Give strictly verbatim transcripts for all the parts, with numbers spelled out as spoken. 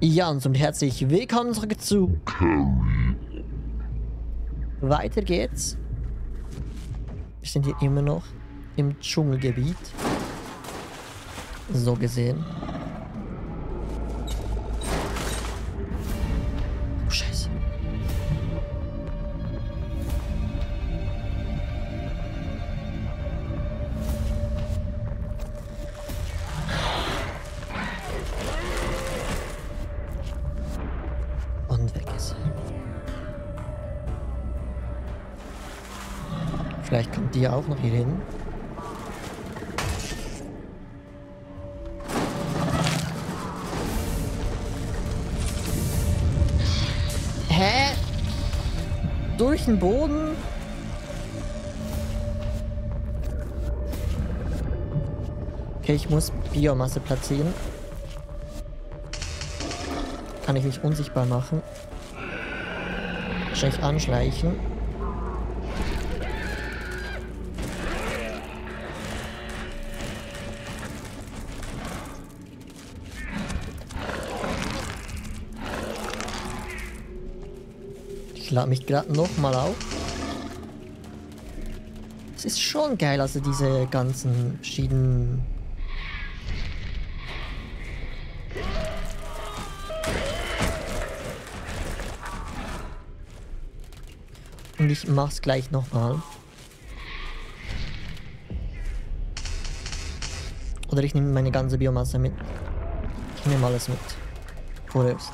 Ja, und somit herzlich willkommen zurück zu Carrie. Weiter geht's. Wir sind hier immer noch im Dschungelgebiet. So gesehen. Oh, Scheiße. Und weg ist er. Vielleicht kommt die auch noch hier hin. Hä? Durch den Boden? Okay, ich muss Biomasse platzieren. Kann ich mich unsichtbar machen. Wahrscheinlich anschleichen. Ich lade mich gerade nochmal auf. Es ist schon geil, also diese ganzen verschiedenen... Und ich mach's gleich nochmal. Oder ich nehme meine ganze Biomasse mit. Ich nehme alles mit. Vorerst.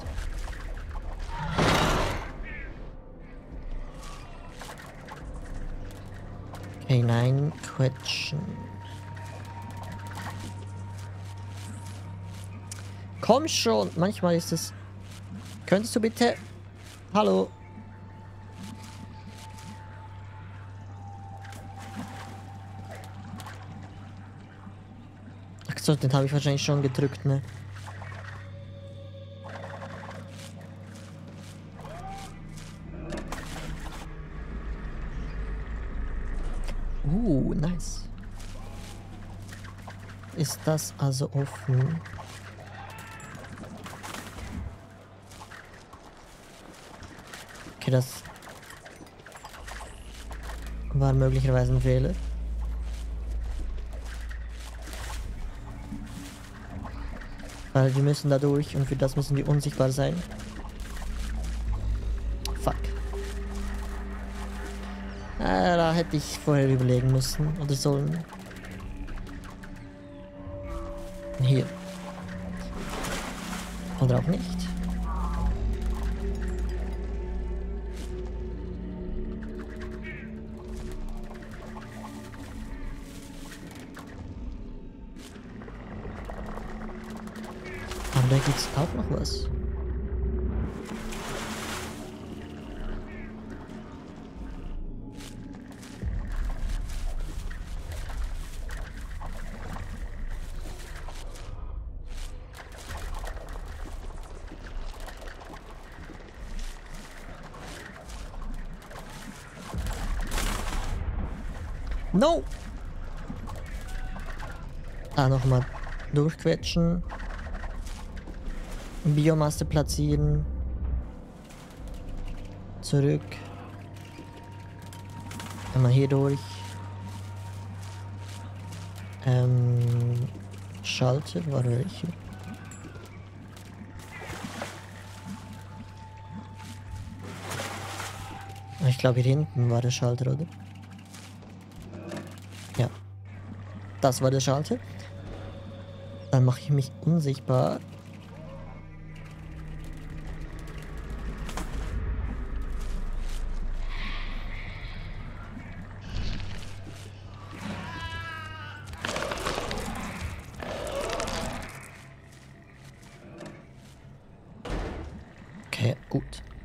Okay, nein, quetschen. Komm schon! Manchmal ist es... Könntest du bitte... Hallo? Ach so, den habe ich wahrscheinlich schon gedrückt, ne? Uh, nice. Ist das also offen? Okay, das war möglicherweise ein Fehler. Weil wir müssen da durch und für das müssen wir unsichtbar sein. Fuck. Ah, da hätte ich vorher überlegen müssen oder sollen. Hier. Oder auch nicht. Aber da gibt's auch noch was. No! Da nochmal durchquetschen. Biomasse platzieren. Zurück. Einmal hier durch. Ähm, Schalter war welche? Ich glaube hier hinten war der Schalter, oder? Ja. Das war der Schalter. Dann mache ich mich unsichtbar. Okay, gut.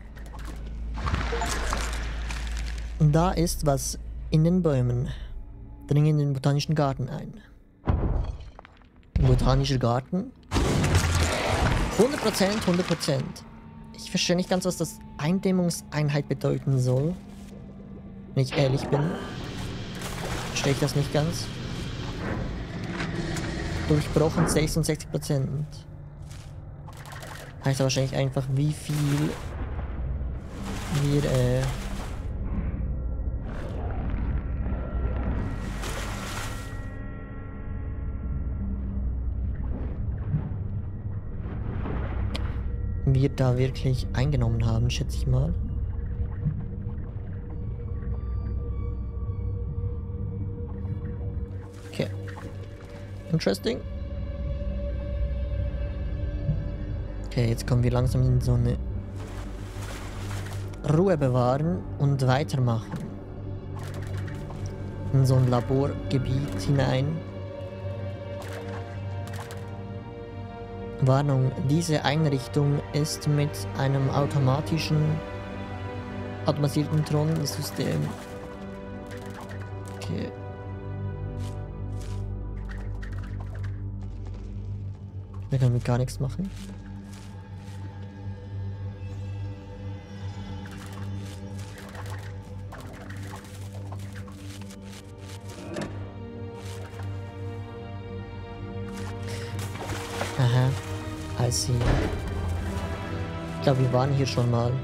Da ist was in den Bäumen. Dringen in den botanischen Garten ein. Botanischer Garten. hundert Prozent, hundert Prozent. Ich verstehe nicht ganz, was das Eindämmungseinheit bedeuten soll. Wenn ich ehrlich bin. Verstehe ich das nicht ganz. Durchbrochen sechsundsechzig Prozent. Heißt wahrscheinlich einfach, wie viel wir, äh... wir da wirklich eingenommen haben, schätze ich mal. Okay. Interesting. Okay, jetzt kommen wir langsam in so eine Ruhe bewahren und weitermachen. In so ein Laborgebiet hinein. Warnung, diese Einrichtung ist mit einem automatischen, automatisierten Thronensystem. Okay. Wir können mit gar nichts machen. Aha, I see. Ich glaube, wir waren hier schon mal.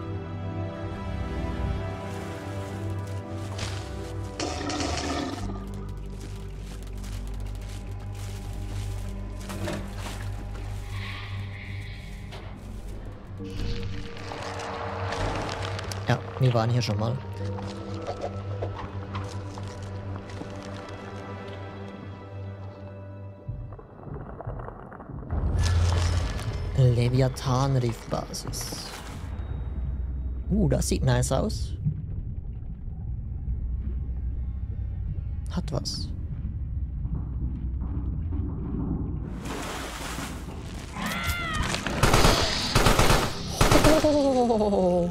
Ja, wir waren hier schon mal. Leviathan-Riff-Basis. Uh, das sieht nice aus. Hat was. Oh.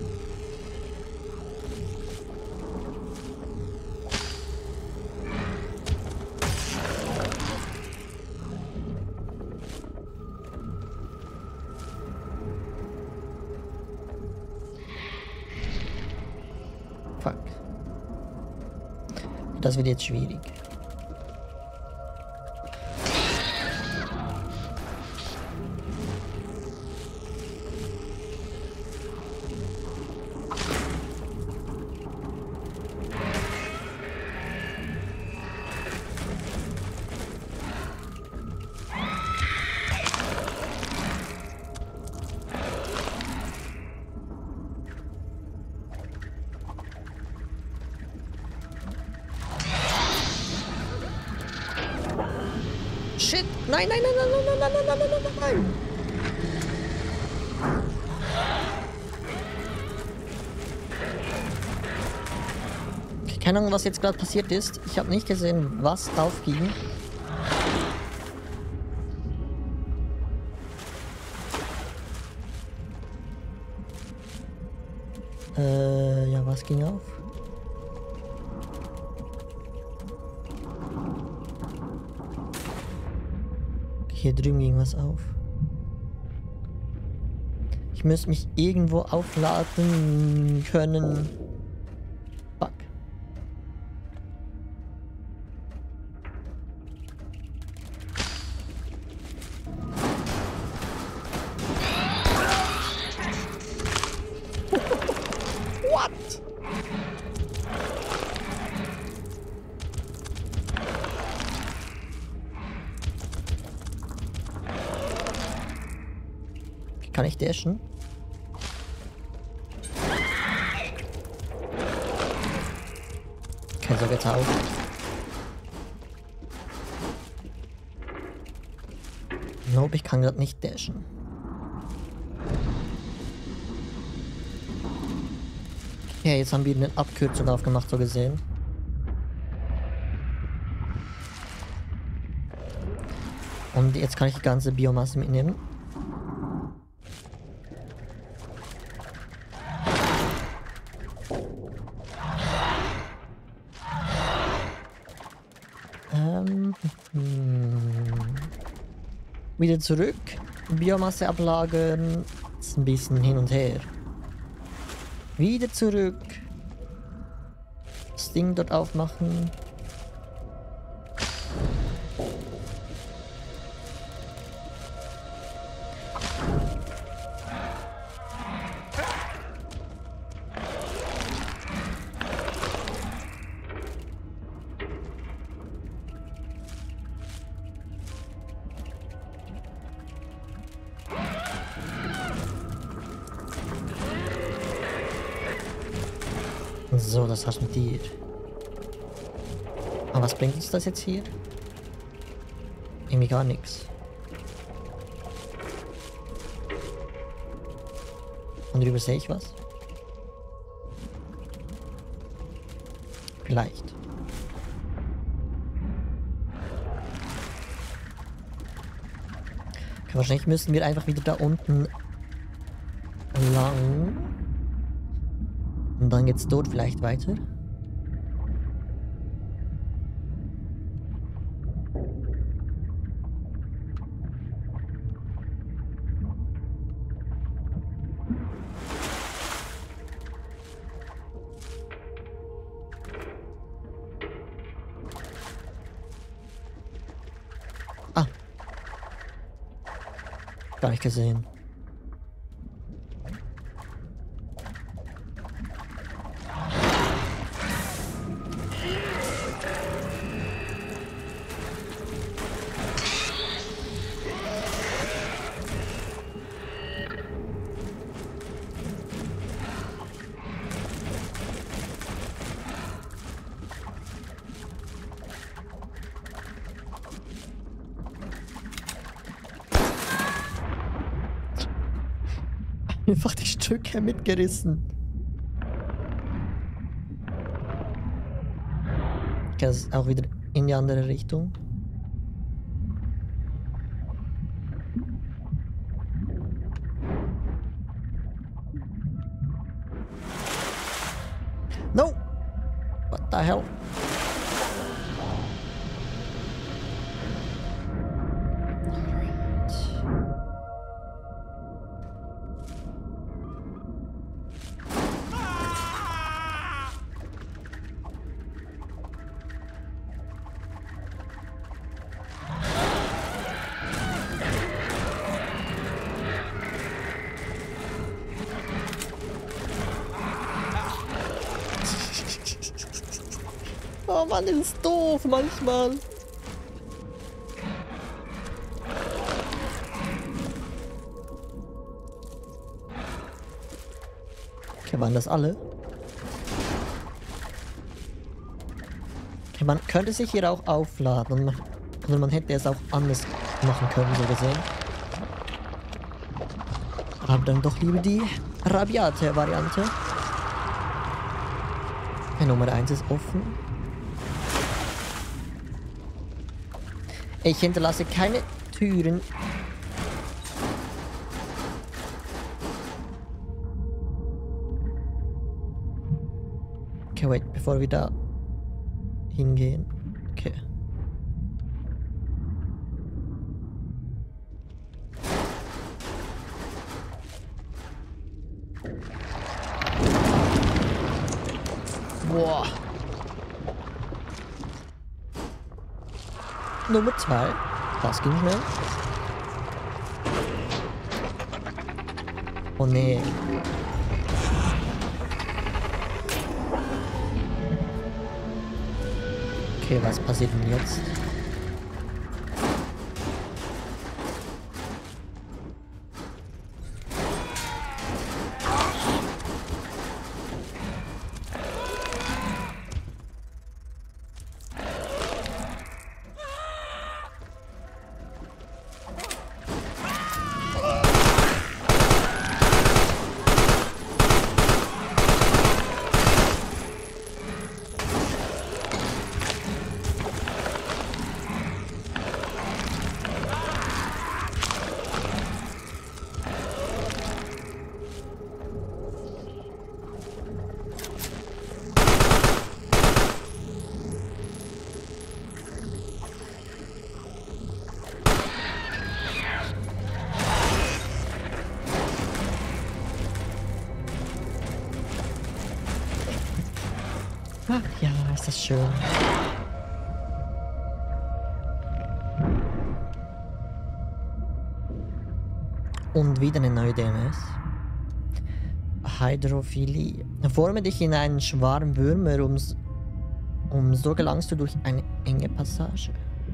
Fuck. Das wird jetzt schwierig. Shit! Nein, nein, nein, nein, nein, nein, nein, nein, nein, nein, nein! Okay, keine Ahnung, was jetzt gerade passiert ist. Ich habe nicht gesehen, was aufging. Äh, ja, was ging auf? Hier drüben ging was auf. Ich müsste mich irgendwo aufladen können. Fuck. What? Kann ich dashen? Okay, so geht's auch. Nope, ich kann gerade nicht dashen. Okay, jetzt haben wir eine Abkürzung aufgemacht, so gesehen. Und jetzt kann ich die ganze Biomasse mitnehmen. Ähm, hm. Wieder zurück. Biomasse ablagern. Ist ein bisschen hin und her. Wieder zurück. Das Ding dort aufmachen. So, das war's mit dir. Aber was bringt uns das jetzt hier? Irgendwie gar nichts. Und übersehe ich was? Vielleicht. Okay, wahrscheinlich müssen wir einfach wieder da unten lang. Und dann geht's dort vielleicht weiter. Ah. Gar nicht gesehen. Einfach die Stücke mitgerissen. Okay, das ist auch wieder in die andere Richtung. No! What the hell? Oh Mann, das ist doof manchmal. Okay, waren das alle? Okay, man könnte sich hier auch aufladen. Und oder man hätte es auch anders machen können, so gesehen. Aber dann doch lieber die rabiate Variante. Okay, Nummer eins ist offen. Ich hinterlasse keine Türen. Okay, wait, bevor wir da hingehen. Okay. Boah. Nummer zwei. Das ging schnell. Oh nee. Okay, was passiert denn jetzt? Ach ja, ist das schön. Und wieder eine neue D M S. Hydrophilie. Forme dich in einen Schwarm Würmer, um, um so gelangst du durch eine enge Passage.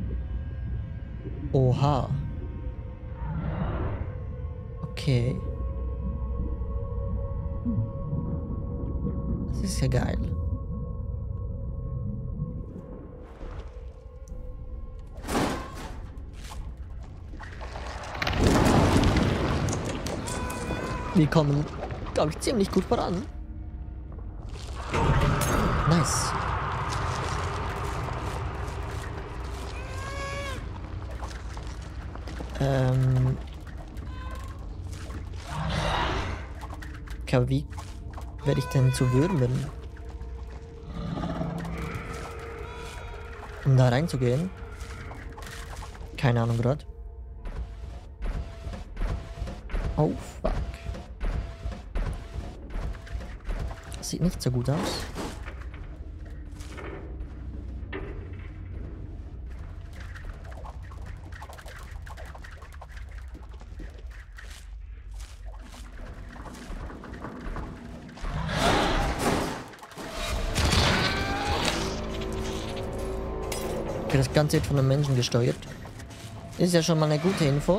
Oha. Okay. Das ist ja geil. Wir kommen, glaube ich, ziemlich gut voran. Nice. Ähm. Okay, aber wie werde ich denn zu Würmern? Um da reinzugehen? Keine Ahnung gerade. Oh, fuck. Sieht nicht so gut aus. Okay, das Ganze wird von einem Menschen gesteuert. Ist ja schon mal eine gute Info.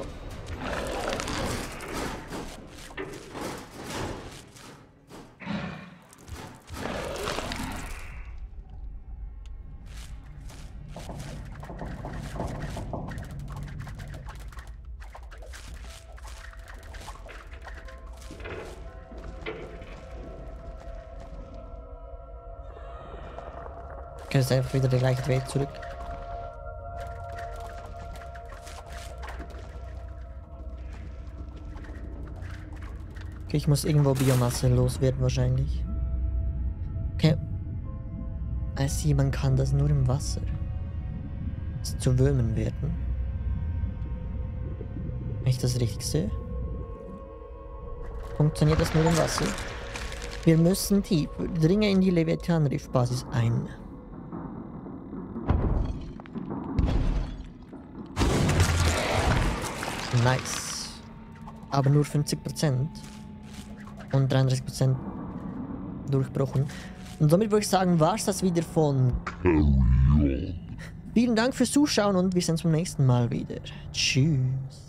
Okay, das ist einfach wieder der gleiche Weg zurück. Okay, ich muss irgendwo Biomasse loswerden wahrscheinlich. Okay. I see, man kann das nur im Wasser. Das zu Würmern werden. Wenn ich das richtig sehe. Funktioniert das nur im Wasser? Wir müssen tief. Dringe in die Leviathan-Riffbasis ein. Nice. Aber nur fünfzig Prozent. Und dreiunddreißig Prozent durchbrochen. Und somit würde ich sagen, war es das wieder von Carry On. Vielen Dank fürs Zuschauen und wir sehen uns beim nächsten Mal wieder. Tschüss.